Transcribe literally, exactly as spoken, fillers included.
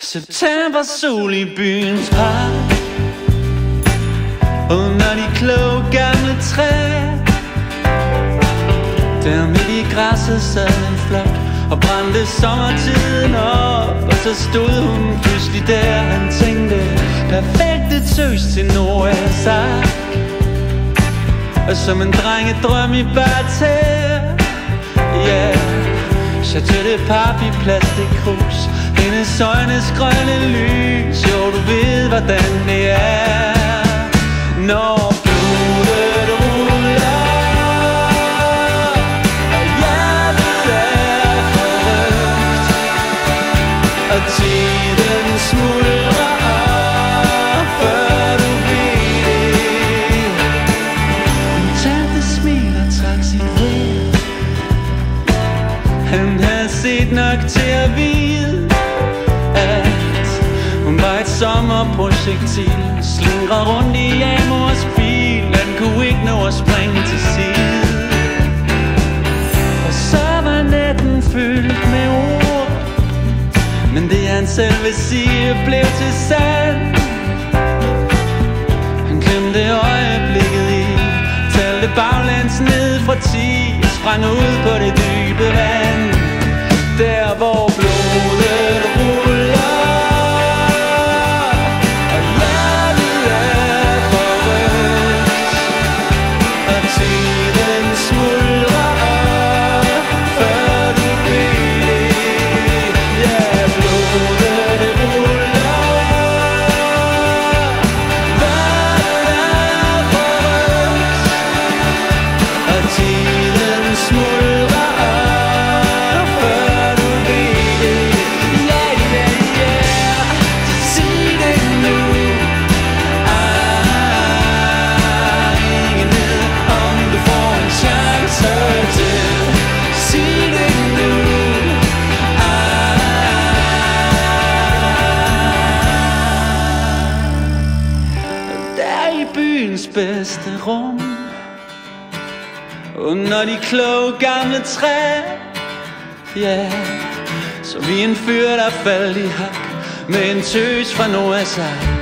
September sol i byens park, under de kloge gamle træer. Der midt i græsset sad en flok og brændte sommertiden op. Og så stod hun pludselig der, han tænkte, perfekte tøs til Noahs ark. Og som en drengedrøm i barter, ja, yeah. Chateau de papi, plastikkrus, hendes øjnes grønne lys. Jo, du ved hvordan det er, når blodet ruller og hjertet er forrygt, og tiden smuldrer op, før du ved det. Hun talte smil og trak sit vejr. Han havde set nok til at vide, at hun var et sommerprojektil, slingrer rundt i Amors bil. Han kunne ikke nå at springe til side. Og så var natten fyldt med ord, men det han selv vil sige blev til sand. Han glemte øjeblikket i, talte baglæns ned fra ti, og sprang ud på det dybe vand. Der hvor blodet ruller og hjertet er forrygt, og tiden smuldrer op, før du ved det. Ja, blodet det ruller, vandet er forrygt, og tiden smuldrer op, før du ved det. Ja, ja, ja, sig det nu. Ah, ingen ved, om du får en chance til. Sig det nu. Ah, der i byens bedste rum, under de kloge gamle træer, ja, yeah. Så vi en fyr der faldt i hak med en tøs fra Noahs ark.